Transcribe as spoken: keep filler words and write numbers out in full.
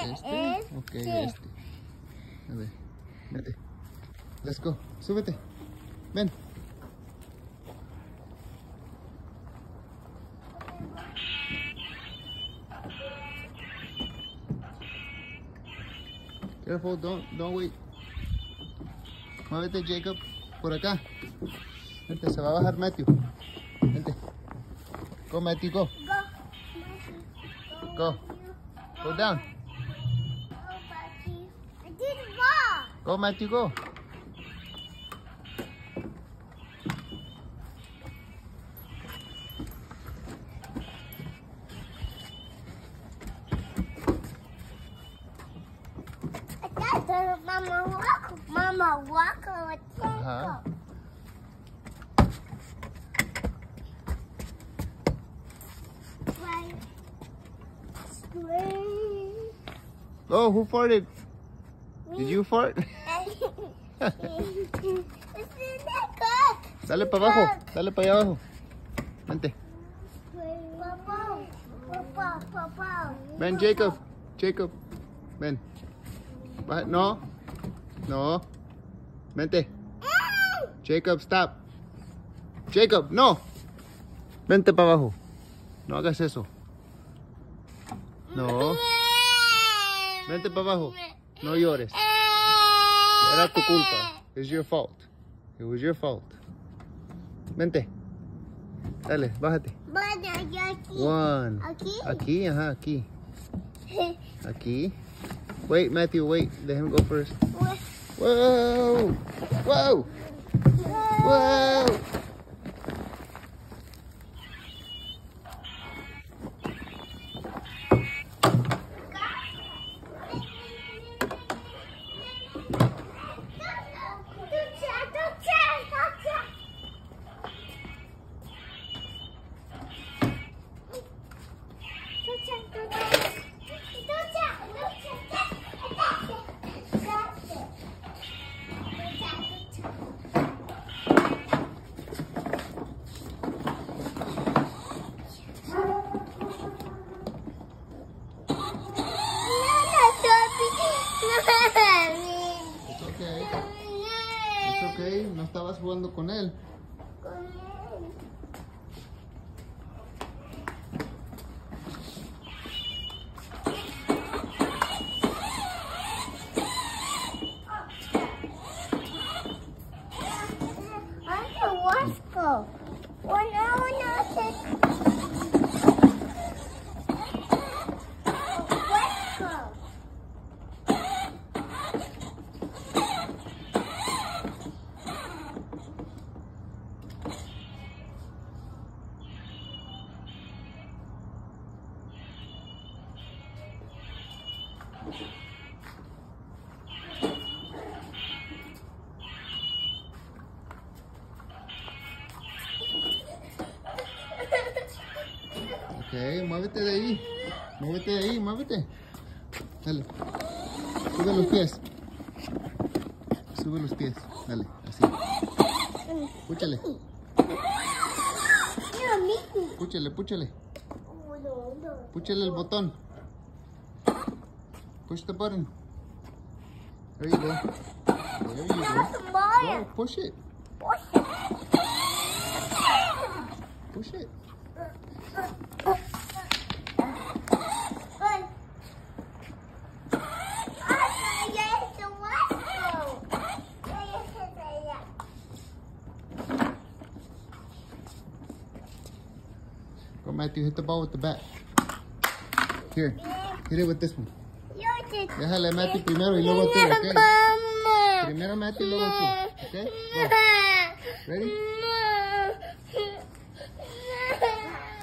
Este. Ok, este. A ver, vete. Let's go. Súbete. Ven. Careful, don't, don't wait. Muévete, Jacob. Por acá. Vente, se va a bajar Matthew. Vente. Go, Matthew, go. Go. Go down. Go, Matthew, go. Mama walk, Mama walk with Ajá. Right. Straight. Oh, who farted? Did you fart? Dale para abajo, dale para allá abajo. Vente. Papá, papá, papá. Ven, Jacob. Jacob. Ven. Baja- No. No. Vente. Jacob, stop. Jacob, no. Vente para abajo. No hagas eso. No. Vente para abajo. No llores. Era tu culpa. It's your fault. It was your fault. Vente. Dale, bájate. One. Aquí. Aquí, ajá, aquí. Aquí. Wait, Matthew, wait. Let him go first. Whoa! Whoa! Whoa! It's okay. It's okay. No estabas jugando con él. Ok, muévete de ahí. Muévete de ahí, muévete. Dale. Sube los pies. Sube los pies. Dale, así. Púchale. Púchale, púchale. Púchale el botón. Push the button. There you go. There you go. Go, push it. Push it. Go, Matthew, hit the ball with the bat. Here, hit it with this one. Déjale a Matthew primero y luego tú, ¿ok? Primero Matthew y luego tú, ¿ok? Go. Ready?